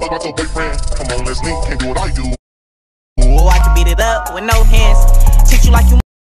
fuck about your boyfriend. Come on, let's link, can't do what I do. Oh, I can beat it up with no hands. Treat you like you